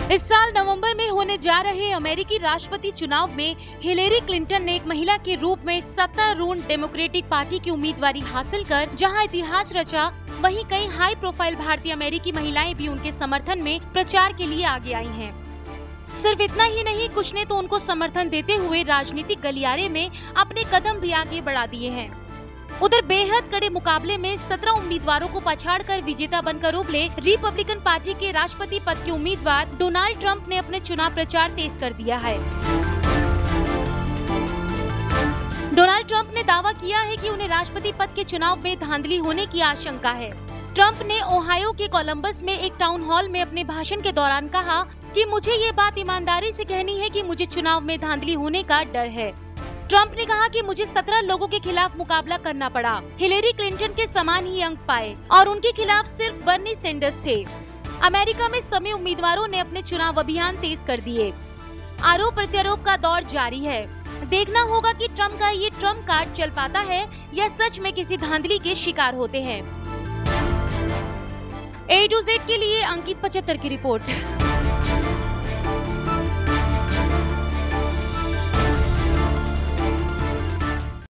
इस साल नवंबर में होने जा रहे अमेरिकी राष्ट्रपति चुनाव में हिलेरी क्लिंटन ने एक महिला के रूप में सत्तारूढ़ डेमोक्रेटिक पार्टी की उम्मीदवारी हासिल कर जहां इतिहास रचा, वहीं कई हाई प्रोफाइल भारतीय अमेरिकी महिलाएं भी उनके समर्थन में प्रचार के लिए आगे आई हैं। सिर्फ इतना ही नहीं, कुछ ने तो उनको समर्थन देते हुए राजनीतिक गलियारे में अपने कदम भी आगे बढ़ा दिए हैं। उधर बेहद कड़े मुकाबले में 17 उम्मीदवारों को पछाड़कर विजेता बनकर उभरे रिपब्लिकन पार्टी के राष्ट्रपति पद के उम्मीदवार डोनाल्ड ट्रंप ने अपने चुनाव प्रचार तेज कर दिया है। डोनाल्ड ट्रंप ने दावा किया है कि उन्हें राष्ट्रपति पद के चुनाव में धांधली होने की आशंका है। ट्रंप ने ओहायो के कोलंबस में एक टाउन हॉल में अपने भाषण के दौरान कहा कि मुझे ये बात ईमानदारी से कहनी है कि मुझे चुनाव में धांधली होने का डर है। ट्रंप ने कहा कि मुझे 17 लोगों के खिलाफ मुकाबला करना पड़ा। हिलेरी क्लिंटन के समान ही अंक पाए और उनके खिलाफ सिर्फ बर्नी सैंडर्स थे। अमेरिका में सभी उम्मीदवारों ने अपने चुनाव अभियान तेज कर दिए। आरोप प्रत्यारोप का दौर जारी है। देखना होगा कि ट्रंप का ये ट्रंप कार्ड चल पाता है या सच में किसी धांधली के शिकार होते हैं। A to Z के लिए अंकित 75 की रिपोर्ट।